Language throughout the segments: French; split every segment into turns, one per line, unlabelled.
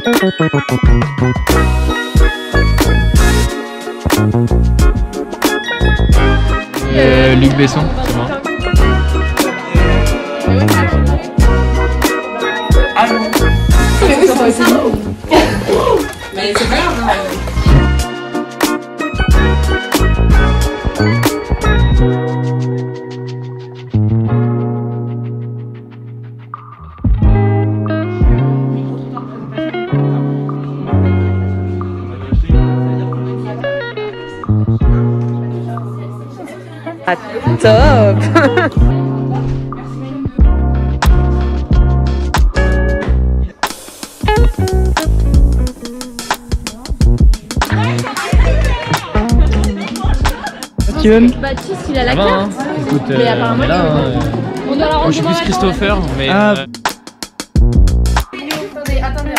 Luc Besson, c'est moi.
Mais oui, ça aurait été long. Mais c'est pas grave.
Ah, top.
Steven.
Baptiste, il a la
Ça va,
carte.
hein. Écoute,
Mais apparemment,
on est là.
On doit la
Moi, je suis plus Christopher, mais. Ah.
Attendez,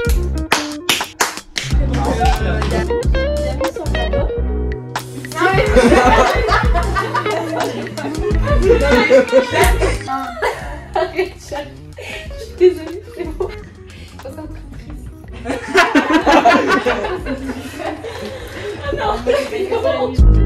désolée, c'est bon. Non,